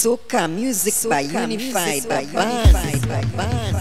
Soca music by Unified Band.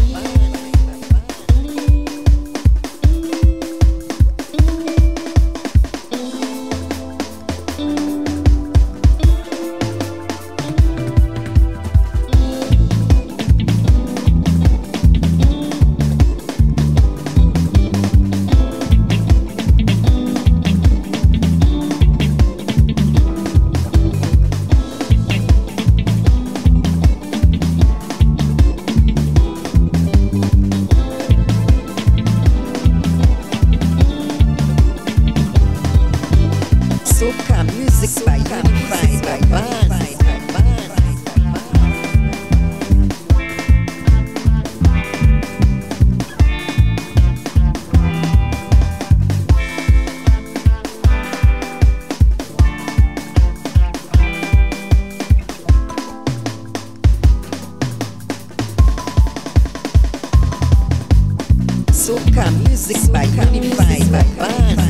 Soca music by Unified Band. Soca music by Unified Band.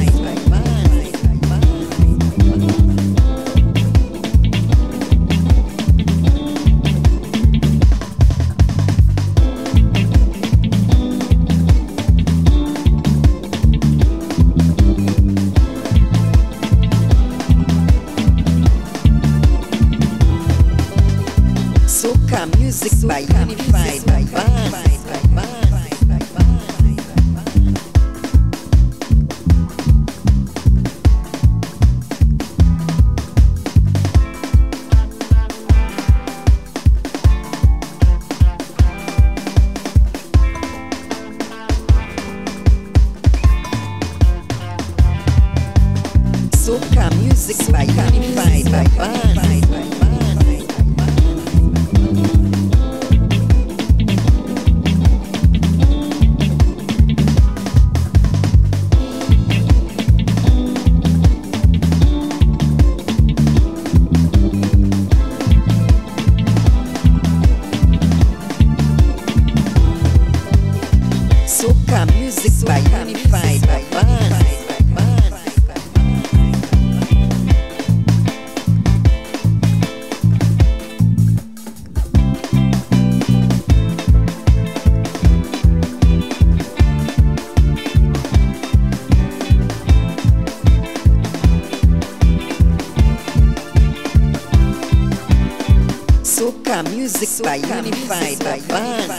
Soca music by Unified Band. Soca music by Unified Band. Soca music by Unified Band. Soca music by Unified Band.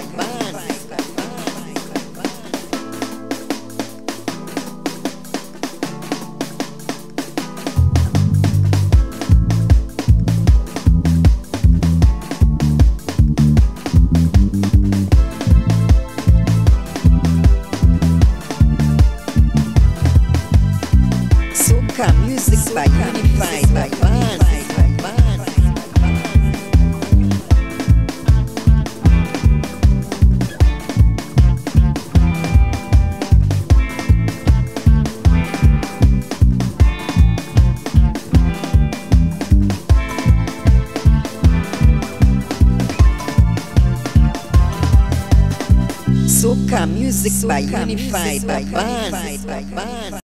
Soca music by Unified Band. Soca music by Unified Band.